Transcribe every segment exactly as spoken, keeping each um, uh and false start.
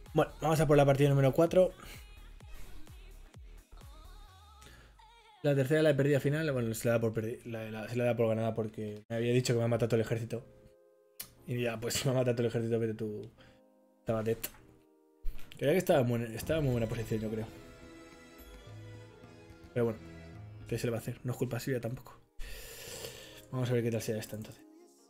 Bueno, vamos a por la partida número cuatro. La tercera la he perdido al final. Bueno, se la da por, perdi la, la, se la da por ganada porque me había dicho que me ha matado todo el ejército. Y ya, pues si me ha matado todo el ejército, vete tú. Estaba dead. Creía que estaba en, buen, estaba en muy buena posición, yo creo. Pero bueno, ¿qué se le va a hacer? No es culpa suya tampoco. Vamos a ver qué tal sea esta entonces.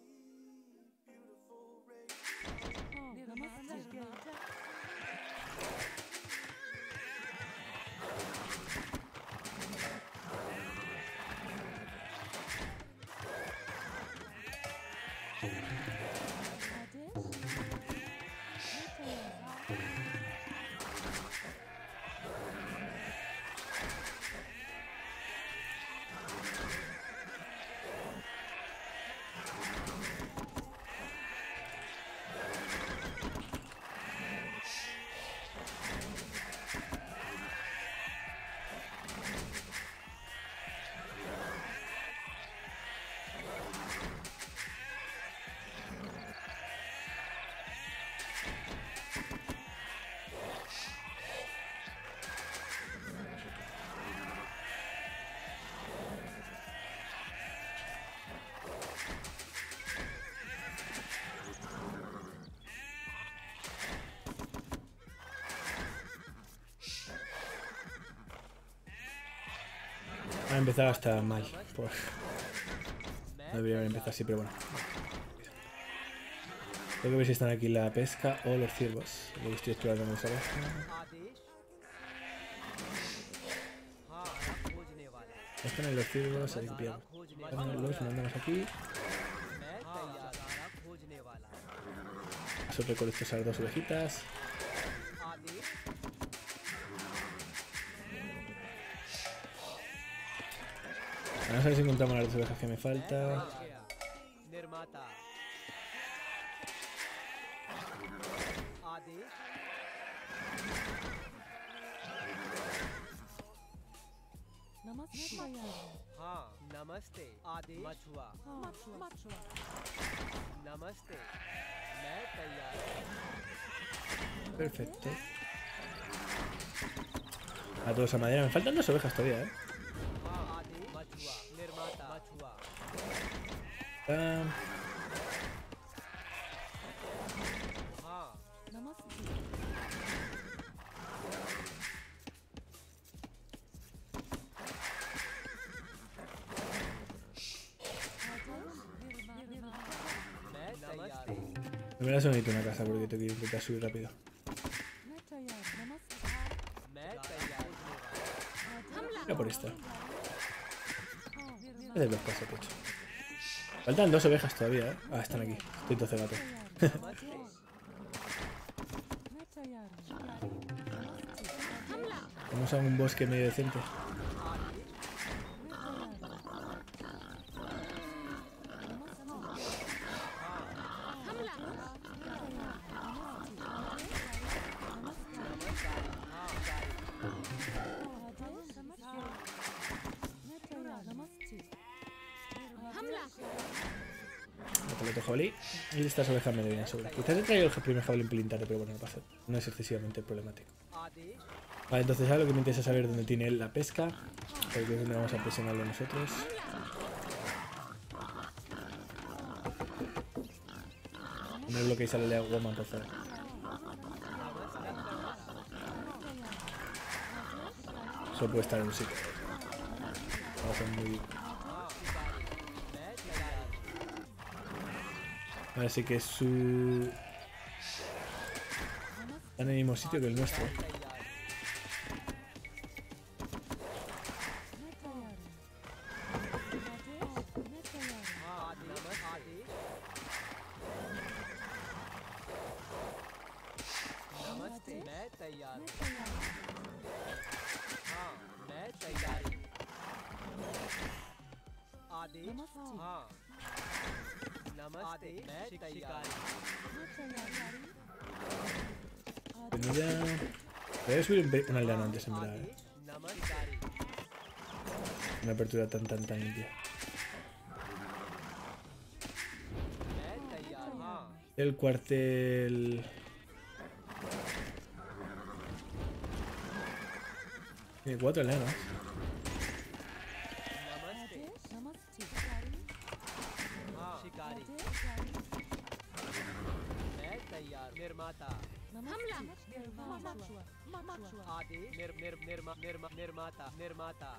Va a empezar hasta mal. Por... No debería haber empezado así, pero bueno. Tengo que ver si están aquí la pesca o los ciervos. Lo que estoy explorando en esa abajo. Están en los ciervos, hay que pillar. Los mandamos aquí. Eso recolecto esas dos ovejitas. Vamos a ver si encontramos las dos ovejas que me falta. नमस्ते आदेश मछुआ मछुआ नमस्ते मैं तैयार Perfecto. A toda esa madera. Me faltan dos ovejas todavía, eh. मछुआ निर्माता मछुआ Ah. Primero se necesita una casa porque tengo que intentar subir rápido. Voy a por esta. Voy a hacer dos casas, pecho. Faltan dos ovejas todavía, eh. Ah, están aquí. Estoy doce gato. Vamos a un bosque medio decente. Jabalí y estas ovejas me deberían sobrar. Quizás he traído el primer jabalí en pelín tarde, pero bueno, no pasa. No es excesivamente problemático. Vale, entonces ahora lo que me interesa saber dónde tiene él la pesca, porque es donde vamos a presionarlo nosotros. No bloqueéis a la Woman, por favor. Solo puede estar en un sitio. Vamos a ser muy... Así que su... Está en el mismo sitio que el nuestro. Venida. Voy a subir un aldeano antes, en verdad. ¿Eh? Una apertura tan tan tan limpia. El cuartel... Tiene cuatro enanos. नमस्ते हाँ शिकारी मैं तैयार निर्माता हमला आदेश निर निर निर्मा निर्मा निर्माता निर्माता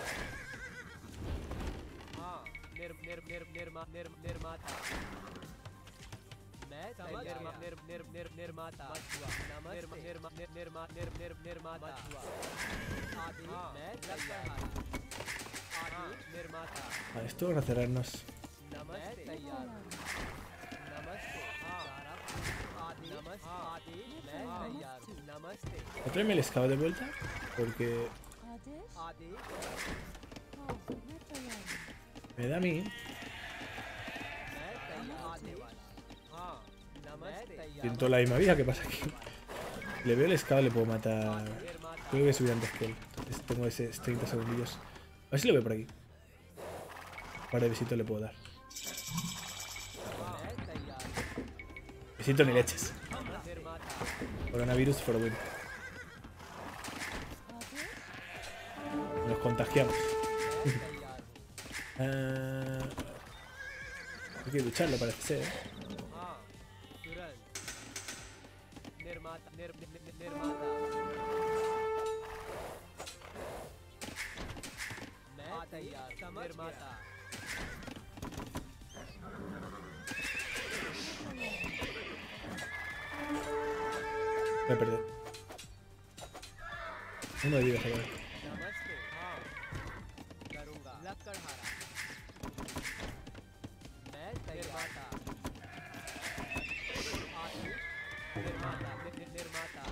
हाँ निर निर निर निर्मा निर निर्माता मैं निर्मा निर निर निर निर्माता निर्मा निर्मा निर निर्मा निर निर निर्माता आदि मैं तैयार आदि निर्माता Vale, esto van a cerrarnos. नमस्ते तैयार नमस्ते हाँ आदि नमस्ते आदि मैं तैयार नमस्ते Tráeme el scout de vuelta. Porque आदि me da a mí. मैं तैयार आने वाला हाँ नमस्ते तैयार Siento la misma vida. ¿Qué pasa aquí? Le veo el scout, le puedo matar. Creo que subir antes que él. Entonces tengo ese treinta segundillos. A ver si lo veo por aquí. Un par de besitos le puedo dar. मैं तैयार Besitos ni leches. निर्माता Coronavirus for win. Nos contagiamos. मैं तैयार हूँ Ah, hay que lucharlo, parece ser. ¿eh? हाँ तुरंत निर्माता निर निर- निर- निर्माता मैं तैयार निर्माता Voy a perder. Uno de vida, joder. नमस्ते हाँ करूँगा लकड़हारा मैं निर्माता आदि निर्माता नि- नि- निर्माता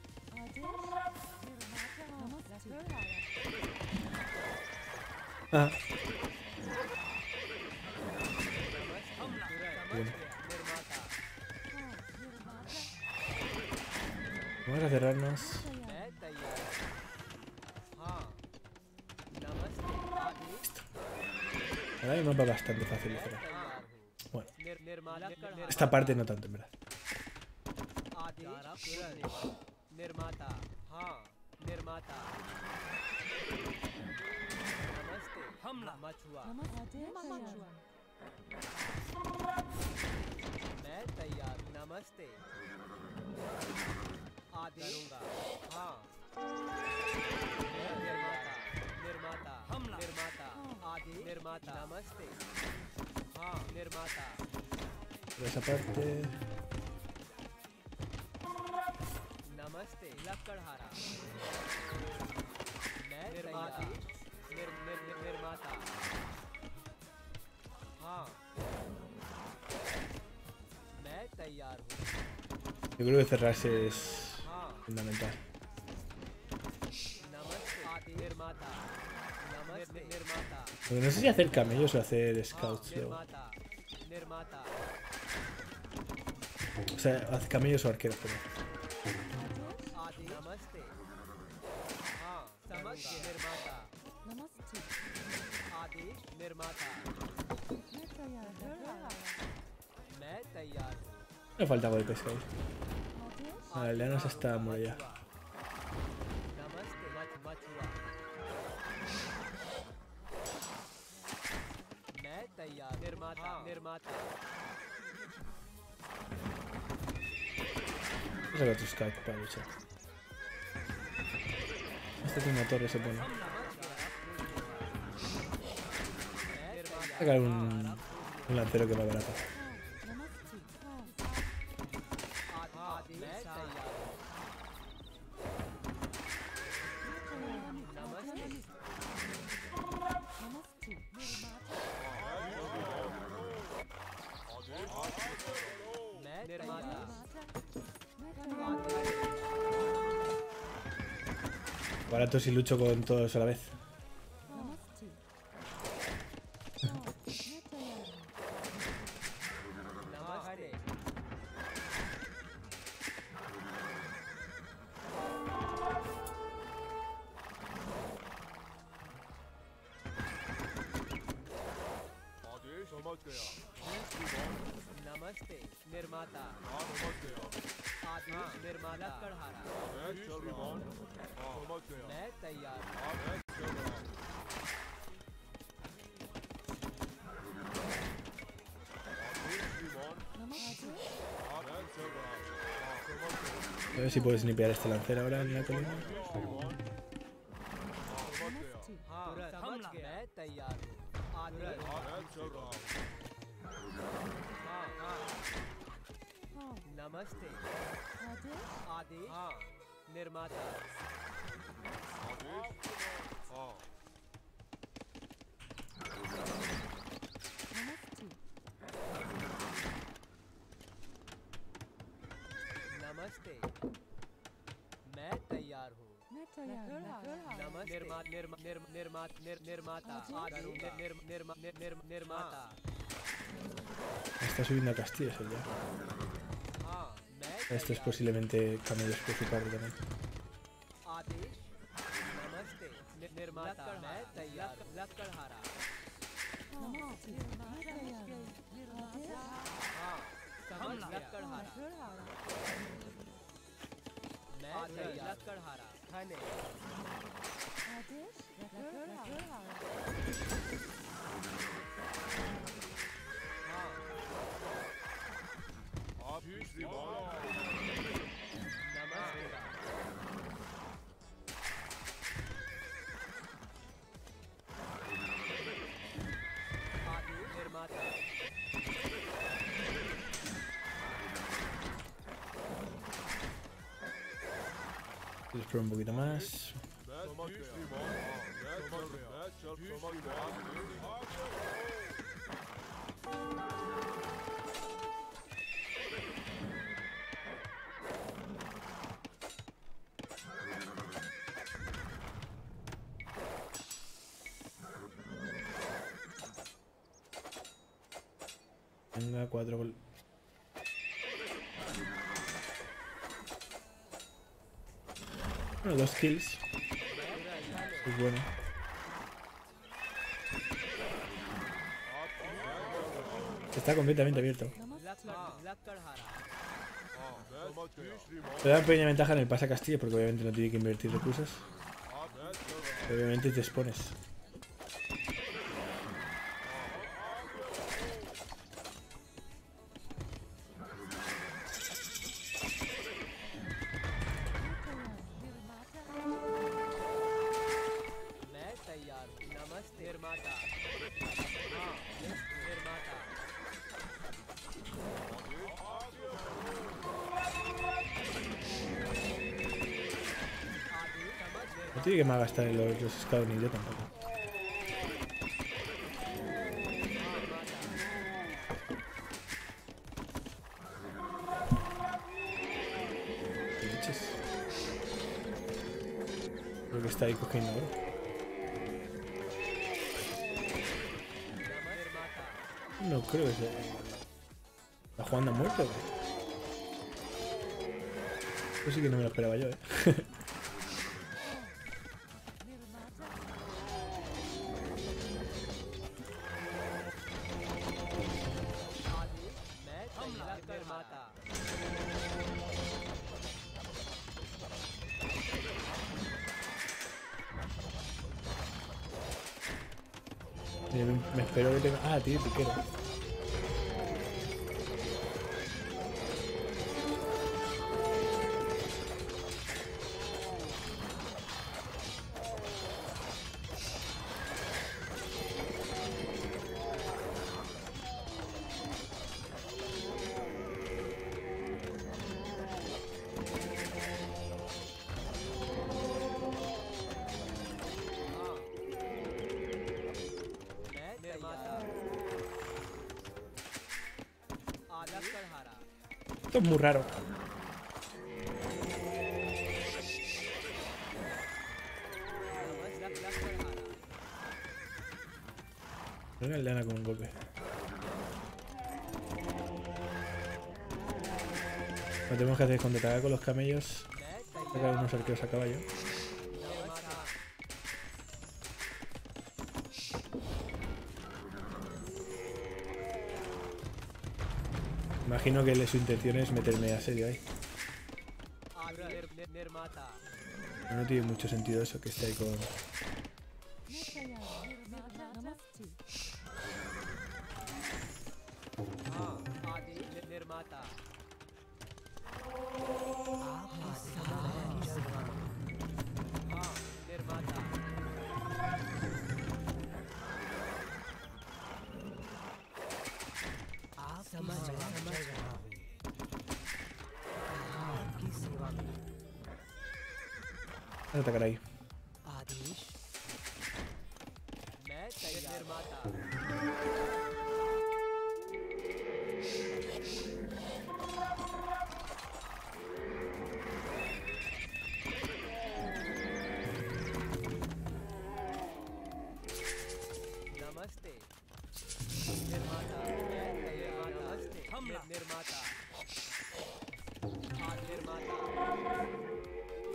Ah, तुरंत Bien. निर्माता vamos a cerrarnos. मैं तैयार हाँ नमस्ते आदि Ahora hay un mapa bastante fácil de मैं cerrar. तैयार हूँ Bueno, निर निर्माता निर्माता esta parte no tanto, en verdad. आदि तुरंत निर्माता हाँ निर्माता नमस्ते हमला मछुआ मैं तैयार नमस्ते आदि करूँगा हाँ मैं निर्माता निर्माता हमला निर्माता आदि निर्माता नमस्ते हाँ निर्माता Por esa parte. नमस्ते लकड़हारा मैं निर्माता निर, निर, निर, निर्माता हाँ मैं तैयार हूँ Yo creo que cerrarse es हाँ fundamental. नमस्ते आदि निर्माता नमस्ते निर्माता Porque no sé si hacer camellos o hacer हाँ scouts luego. निर्माता निर्माता O sea, hacer camellos o arqueros, pero. आदि नमस्ते हाँ समझ गए। निर्माता आदि निर्माता मैं तैयार हूँ Me falta algo de pesca ahí. Vale, el Leanos está muralla. नमस्ते मच मछुआ मैं तैयार निर्माता निर्माता Vamos a ver otro scout para luchar. Este tiene una torre, se pone. Sacar un, un lancero que va barato. आदि मैं तैयार नमस्ते मैं निर्माता Barato si lucho con todos a la vez. नमस्ते आदेश समझ गया नमस्ते निर्माता हाँ समझ गया आदेश निर्माता लकड़हारा मैं चल रहा हूँ हाँ समझ गया मैं तैयार हूँ हाँ मैं चल रहा हूँ आदेश श्रीमान हाँ मैं चल रहा हूँ हाँ समझ गया A ver si puedes snipear este lancero ahora en la colina. श्रीमान हाँ समझ गया हाँ समझ गया मैं तैयार हूँ आदेश हाँ मैं चल रहा हूँ हाँ हाँ नमस्ते आदेश हाँ निर्माता आदेश हाँ नमस्ते मैं तैयार हूँ नमस्ते निर्मा निर्मा निर्मा निर्मा निर निर्माता आदेश निर्मा निर्मा निर्मा निर्माता Está subiendo a Castillas él ya. हाँ मैं Esto es posiblemente camellos por su parte también. आदेश नमस्ते नि- निर्माता मैं तैयार लकड़हारा हाँ समझ लकड़हारा मैं तैयार लकड़हारा धने हाँ आप ही श्रीमान नमस्ते आदेश निर्माता Espero un poquito más. मैं समझ गया श्रीमान हाँ मैं चल रहा मैं चल समझ गया Venga, cuatro gol. Bueno, dos kills. Es bueno. Está completamente abierto. लकड़हारा हाँ मैं समझ गया श्रीमान Le da una pequeña ventaja en el pase a Castilla porque obviamente no tiene que invertir recursos. हाँ मैं चल रहा Pero obviamente te expones. मैं तैयार हूँ नमस्ते निर्माता हाँ यस निर्माता आदेश समझ No tiene que más gastar en los, los scouts ni yo tampoco. ¿Qué leches? Creo que está ahí cogiendo oro. निर्माता No creo que sea. ¿La jugando a muerto? o qué? Eso sí que no me lo esperaba yo, eh. आदेश मैं तैयार निर्माता Mira, me, me espero que tenga. Ah, tío, piquero. मैं निर्माता आदेश लकड़हारा Esto es muy raro. नमस्ते लकड़हारा Venga, le gana con un golpe. Lo que tenemos que hacer es contraatacar con los camellos. मैं Sacar तैयार unos arqueros a caballo. निर्माता Imagino que su intención es meterme a serio ahí. निर- निर्माता No tiene mucho sentido eso que esté ahí con. हाँ आदि नि- निर्माता हाँ निर्माता समझ समझ रहा हूँ आपकी सेवा में No atacar ahí. आदेश मैं तैयार निर्माता नमस्ते निर्माता मैं तैयार नमस्ते हमला निर्माता आज निर्माता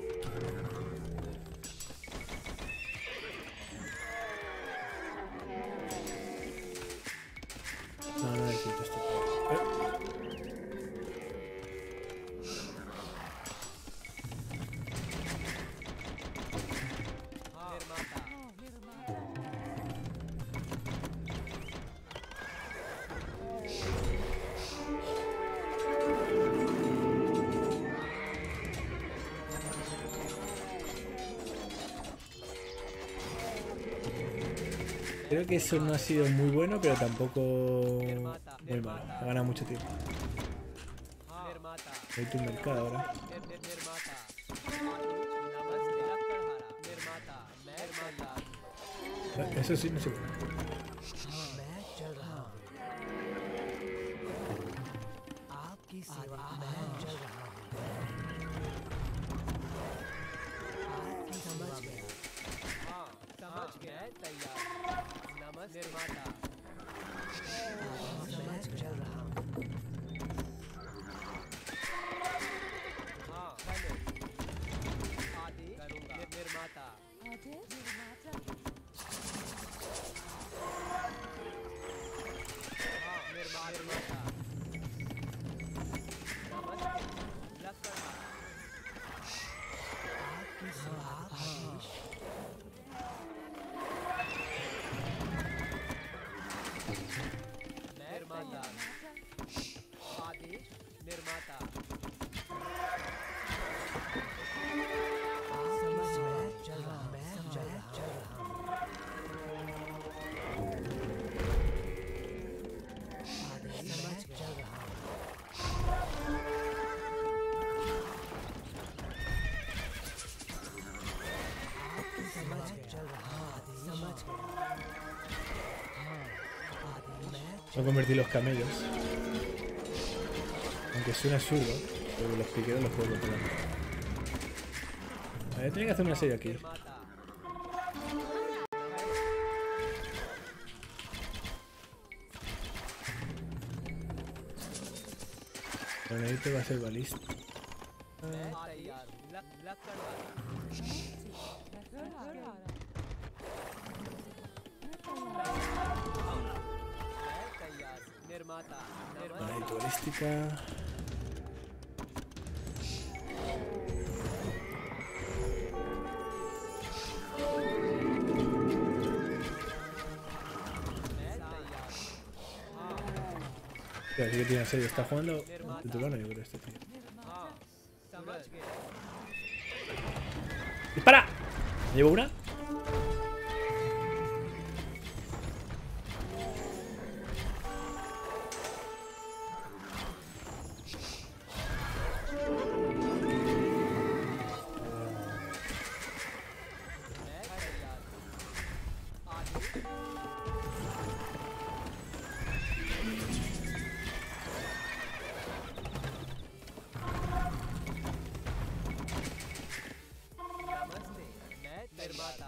No, no necesito esto. Eh, हाँ निर्माता Creo que eso no ha sido muy bueno, pero tampoco muy malo. Ha ganado mucho tiempo. हाँ निर्माता Voy tu mercado ahora. निर- निर- निर्माता नमस्ते लक्कड़हारा निर्माता मैं निर्माता Eso sí, no sé. मैं चल रहा हूँ आपकी सेवा मैं चल रहा हूँ आपकी समझ गया हाँ समझ गया तैयार नमस्ते निर्माता मैं चल रहा हूँ हाँ धन्य आदि करूँगा निर- निर्माता हाँ निर्मा निर्माता नमस्ते लक्कड़हारा आपकी सेवा आदेश मैं निर्माता आदेश निर्माता समझ मैं चल रहा हूँ मैं चल चल रहा हूँ आदेश मैं चल रहा हूँ आपकी समझ चल रहा हूँ आदेश समझ गया हाँ आदेश मैं Voy a convertir los camellos. Aunque suena absurdo, pero los piqueros los puedo controlar. A ver, tenía que hacer una serie aquí. निर्माता Pero necesito va a ser balista. मैं तैयार लक- लक्कड़हारा मैं तैयार निर्माता निर्माता Necesito balística. मैं तैयार हाँ Pero sí que tiene serie. Está jugando titular, yo creo, este tío. हाँ समझ गया ¡Dispara! ¿Me llevo una? मैं तैयार आदि नमस्ते मैं निर्माता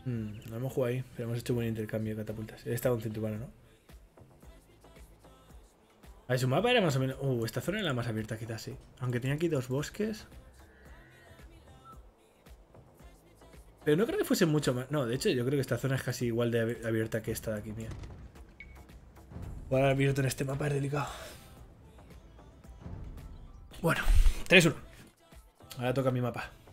Hmm, no hemos jugado ahí, pero hemos hecho buen intercambio de catapultas. He estado en centro urbano, ¿no? A ver, su mapa era más o menos... Uh, esta zona era la más abierta quizás, sí. Aunque tenía aquí dos bosques. Pero no creo que fuese mucho más... No, de hecho yo creo que esta zona es casi igual de abierta que esta de aquí, mía. Jugar abierto en este mapa es delicado. Bueno, tres uno. Ahora toca mi mapa.